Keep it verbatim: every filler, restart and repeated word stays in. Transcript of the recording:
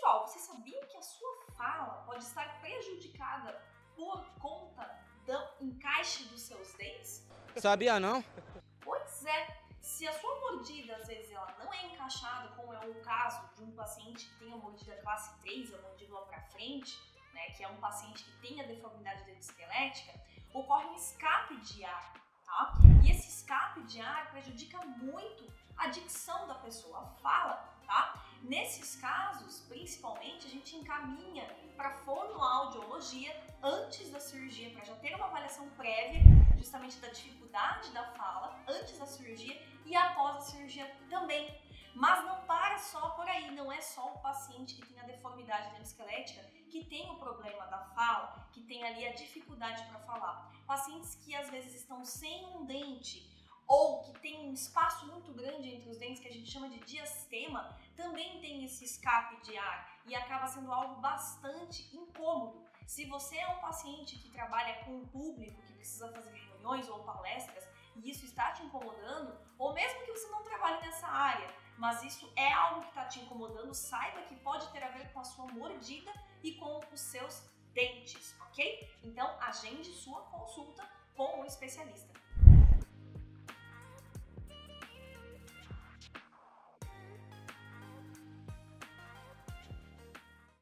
Pessoal, você sabia que a sua fala pode estar prejudicada por conta do encaixe dos seus dentes? Sabia não? Pois é, se a sua mordida às vezes ela não é encaixada, como é o caso de um paciente que tem a mordida classe três, a mandíbula para frente, né, que é um paciente que tem a deformidade dentesquelética, ocorre um escape de ar, tá? E esse escape de ar prejudica muito a dicção da pessoa, a fala, tá? Nesses casos, principalmente, a gente encaminha para fonoaudiologia antes da cirurgia, para já ter uma avaliação prévia justamente da dificuldade da fala antes da cirurgia e após a cirurgia também. Mas não para só por aí, não é só o paciente que tem a deformidade dentesquelética que tem o problema da fala, que tem ali a dificuldade para falar. Pacientes que às vezes estão sem um dente ou que tem um espaço muito grande entre os dentes, que a gente chama de diastema, também tem esse escape de ar e acaba sendo algo bastante incômodo. Se você é um paciente que trabalha com um público, que precisa fazer reuniões ou palestras, e isso está te incomodando, ou mesmo que você não trabalhe nessa área, mas isso é algo que está te incomodando, saiba que pode ter a ver com a sua mordida e com os seus dentes, ok? Então, agende sua consulta com um especialista.